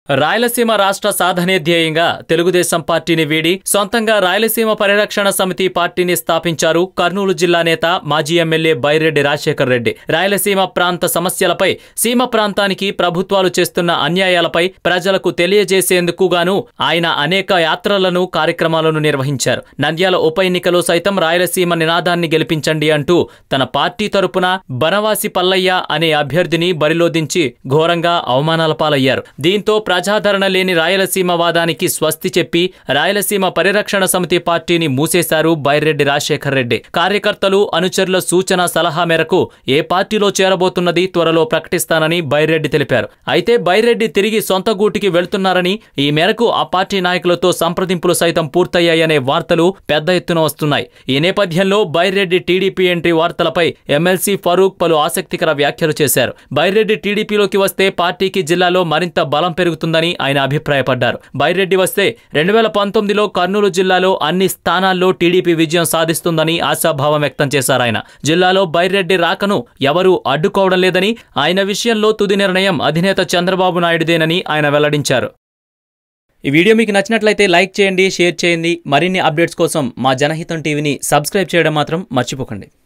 రాయలసీమ రాష్ట్ర సాధనే ధ్యేయంగా తెలుగుదేశం పార్టీని వీడి సొంతంగా రాయలసీమ పరిరక్షణ సమితి పార్టీని స్థాపించారు కర్నూలు జిల్లా నేత మాజీ ఎమ్మెల్యే బైరెడ్డి రాజశేఖర్ రెడ్డి. రాయలసీమ ప్రాంత సమస్యలపై, సీమ ప్రాంతానికి ప్రభుత్వాలు చేస్తున్న అన్యాయాలపై ప్రజలకు తెలియజేసేందుకు గాను ఆయన అనేక యాత్రలను, కార్యక్రమాలను నిర్వహించారు. నంద్యాల ఉప ఎన్నికలో సైతం రాయలసీమ నినాదాన్ని గెలిపించండి అంటూ తన పార్టీ తరపున బనవాసి పల్లయ్య అనే అభ్యర్థిని బరిలో దించి ఘోరంగా అవమానాల పాలయ్యారు. దీంతో ప్రజాదరణ లేని రాయలసీమ వాదానికి స్వస్తి చెప్పి రాయలసీమ పరిరక్షణ సమితి పార్టీని మూసేశారు బైరెడ్డి రాజశేఖర్ రెడ్డి. కార్యకర్తలు, అనుచరుల సూచన సలహా మేరకు ఏ పార్టీలో చేరబోతున్నది త్వరలో ప్రకటిస్తానని బైరెడ్డి తెలిపారు. అయితే బైరెడ్డి తిరిగి సొంత గూటికి వెళ్తున్నారని, ఈ మేరకు ఆ పార్టీ నాయకులతో సంప్రదింపులు సైతం పూర్తయ్యాయనే వార్తలు పెద్ద ఎత్తున వస్తున్నాయి. ఈ నేపథ్యంలో బైరెడ్డి టీడీపీ ఎంట్రీ వార్తలపై ఎమ్మెల్సీ ఫరూక్ పలు ఆసక్తికర వ్యాఖ్యలు చేశారు. బైరెడ్డి టీడీపీలోకి వస్తే పార్టీకి జిల్లాలో మరింత బలం పెరుగుతుందని ఆయన అభిప్రాయపడ్డారు. బైరెడ్డి వస్తే 2019లో కర్నూలు జిల్లాలో అన్ని స్థానాల్లో టీడీపీ విజయం సాధిస్తుందని ఆశాభావం వ్యక్తం చేశారు. ఆయన జిల్లాలో బైరెడ్డి రాకను ఎవరూ అడ్డుకోవడం లేదని, ఆయన విషయంలో తుది నిర్ణయం అధినేత చంద్రబాబు నాయుడుదేనని ఆయన వెల్లడించారు. ఈ వీడియో మీకు నచ్చినట్లయితే లైక్ చేయండి, షేర్ చేయండి. మరిన్ని అప్డేట్స్ కోసం మా జనహితం టీవీని సబ్స్క్రైబ్ చేయడం మాత్రం మర్చిపోకండి.